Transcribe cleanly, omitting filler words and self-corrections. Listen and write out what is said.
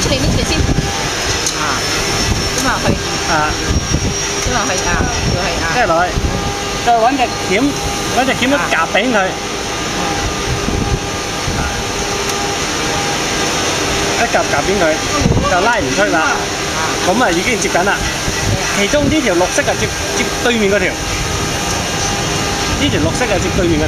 出嚟，拎出嚟先。啊，咁啊去。啊。咁啊去啊，要去啊。 即係落去，再揾隻鉗一夾扁佢。一夾扁佢，就拉唔出啦。咁啊已經接緊啦。其中呢條綠色係接對面嗰條，呢條綠色係接對面嗰條。